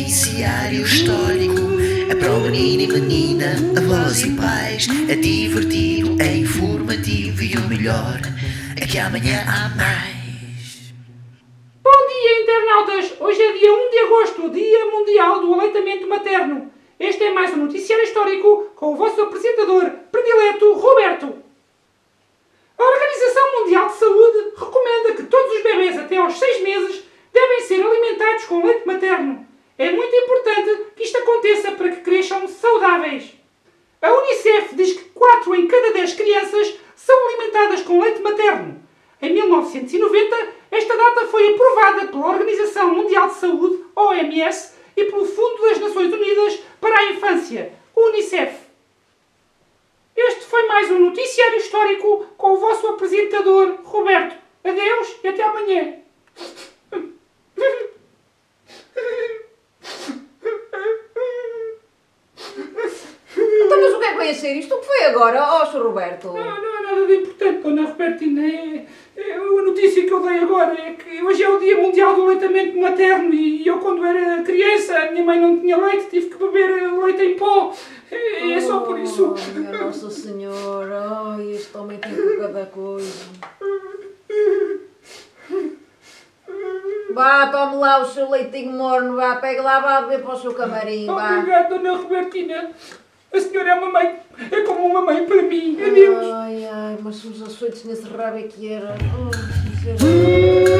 noticiário histórico. É para o menino e menina, avós e pais. É divertido, é informativo e o melhor é que amanhã há mais. Bom dia, internautas! Hoje é dia 1 de agosto, Dia Mundial do Aleitamento Materno. Este é mais um noticiário histórico com o vosso apresentador predileto, Roberto. A Organização Mundial de Saúde recomenda que todos os bebês até aos 6 meses devem ser alimentados com leite materno. É muito importante que isto aconteça para que cresçam saudáveis. A Unicef diz que 4 em cada 10 crianças são alimentadas com leite materno. Em 1990, esta data foi aprovada pela Organização Mundial de Saúde, OMS, e pelo Fundo das Nações Unidas para a Infância, Unicef. Este foi mais um noticiário histórico com o vosso apresentador, Roberto. Adeus e até amanhã. Então, mas o que é que vai ser isto? O que foi agora, Sr. Roberto? Não é nada de importante, Dona Robertina. A notícia que eu dei agora é que hoje é o Dia Mundial do Aleitamento Materno e eu, quando era criança, a minha mãe não tinha leite, tive que beber leite em pó. É só por isso. Minha Nossa Senhora, ai, este homem tem por cada coisa. Vá, tome lá o seu leitinho morno, vá, pegue lá, vá beber para o seu camarim, vá. Obrigado, Dona Robertina. A senhora é uma mãe, é como uma mãe para mim. Adeus. Ai, mas os açoites nesse rabo é que era. Oh,